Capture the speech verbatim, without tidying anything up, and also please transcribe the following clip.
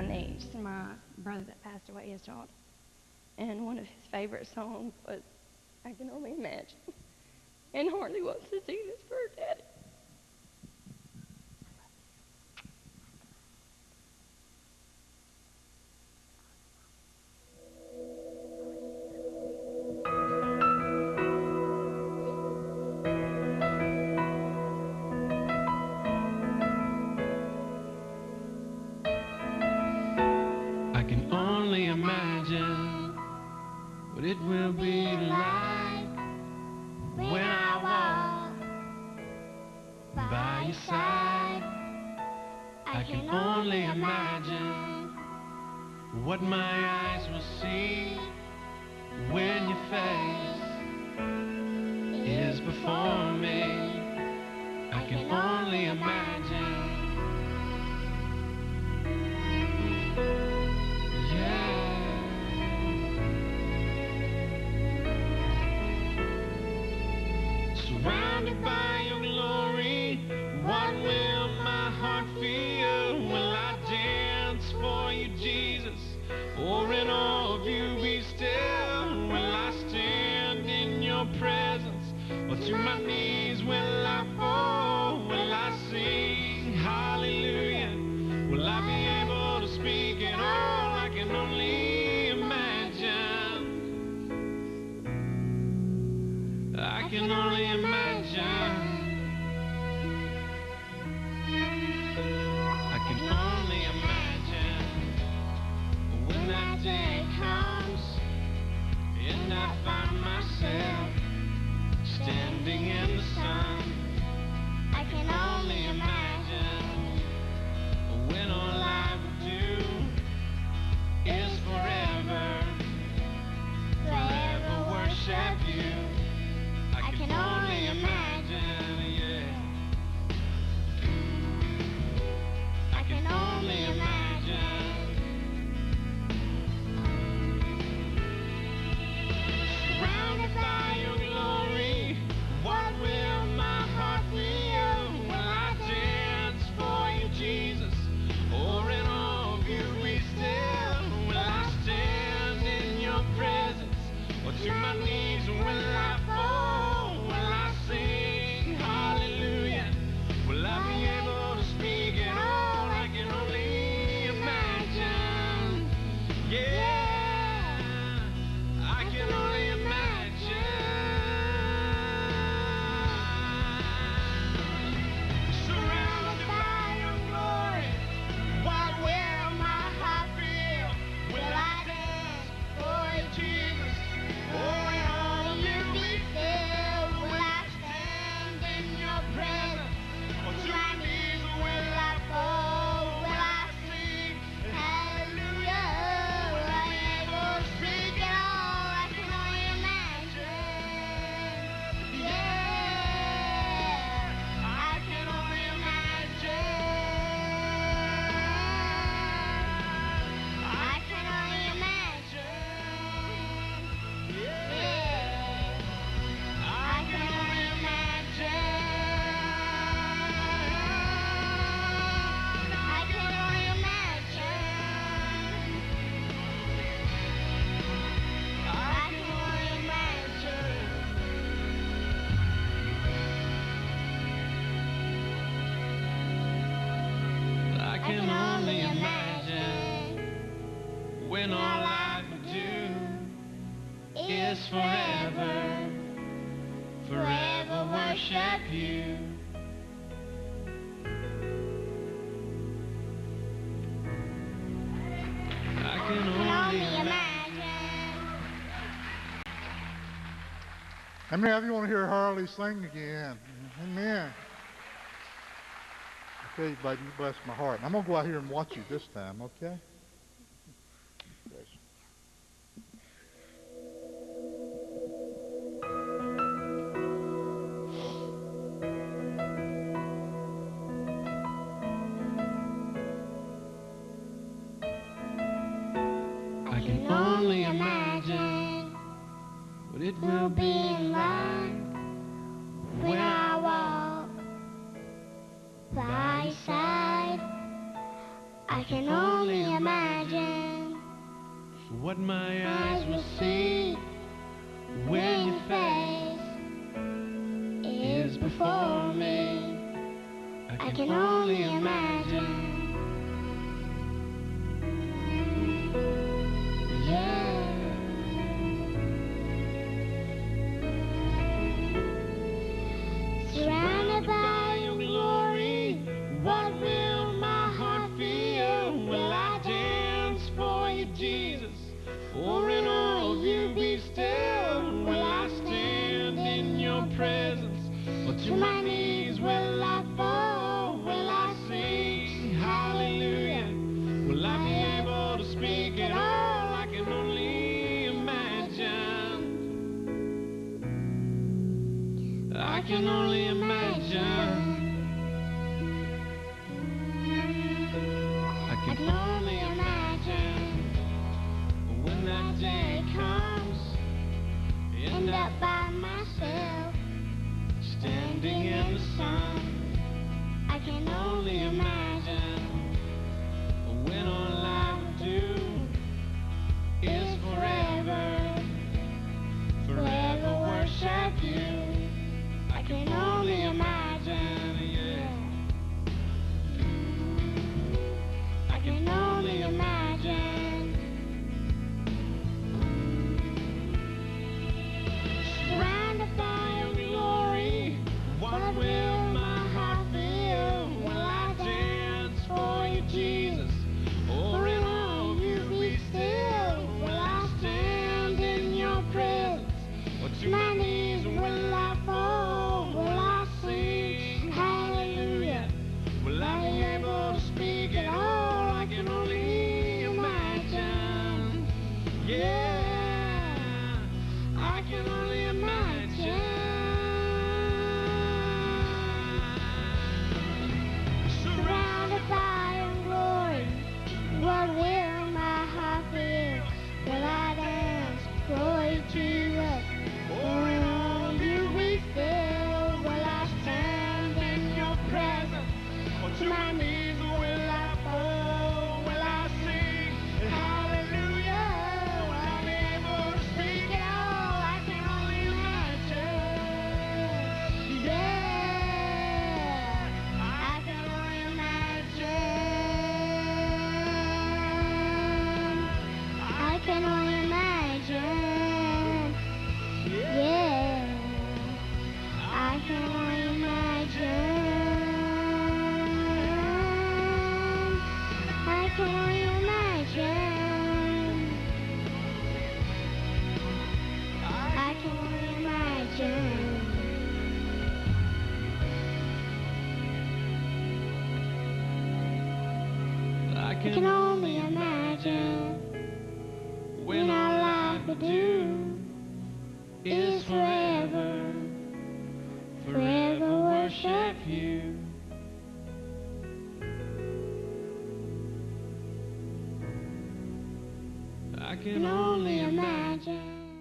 my niece, my brother that passed away, his daughter. And one of his favorite songs was I Can Only Imagine. And Harley wants to sing this for her daddy. I can only imagine what it will be like when I walk by your side. I can only imagine what my eyes will see when your face is before me. I can only imagine. Surrounded by your glory, what will my heart feel? Will I dance for you, Jesus? Or in awe of you be still? Will I stand in your presence? Or to my knees will I fall? Will I sing hallelujah? Will I be able to speak at all? I can only imagine. I can only imagine. I can only imagine when that day comes and I find myself standing in the sun. I can only imagine when all I will do is forever, forever worship you. I can only imagine, yeah. I can only imagine. Surrounded by your glory, what will my heart feel? Will I dance for you, Jesus? Or in awe of you be still? Will I stand in your presence? Or to my knees will I fall? Will I sing hallelujah? Will I be able to speak at all? I can only imagine. Yeah, I can only imagine. Surrounded by your glory, what will my heart feel? Will I dance for you, Jesus? Or in all you be still? Will I stand in your presence? Or to my knees will I fall? Will I sing hallelujah? Will I be able to speak at all? I can only imagine. Yeah, I can only imagine. I can only imagine. Yeah, I can only imagine. I can only imagine. I can only imagine. I can only imagine when all I would do is forever, forever worship you. I can only imagine. How many of you want to hear Harley sing again? Amen. Okay, baby, you bless my heart. I'm going to go out here and watch you this time, okay? Yes. I can only imagine what it will be like when I walk by your side. I can only imagine what my eyes will see when your face is before me. I can only imagine. Yeah. Surrounded by your glory, what will my heart feel? Will I dance for you, Jesus? Or in all of you be still? Will I stand in your presence? Or to my knees will I fall? Will I sing hallelujah? Will I be able to speak at all? I can only imagine. I can only imagine. I I can can only imagine. when that day comes, End up by myself, standing in the sun. I can only imagine. When all I would do is forever, forever worship you. I can only imagine. Yeah. I can only imagine. Surrounded by your glory, What will my heart feel? Will I dance for you, Jesus? Or in all you be still? Will I stand in your presence? Or to my knees will I fall? Will I sing hallelujah? Will I be able to speak at all? I can only imagine. Yeah, I can only imagine. surrounded by your glory, what will my heart feel? Will I dance for you, Jesus? Or in all you be still? Will I stand in your presence? Or to my knees will I fall? Will I sing hallelujah? Will I be able to speak at all? I can only imagine. Yeah, I can only imagine. I can only imagine. Yeah, I can only imagine. I can only imagine. I can only imagine. I I can only imagine when all I would do is forever, forever worship you. I can only imagine.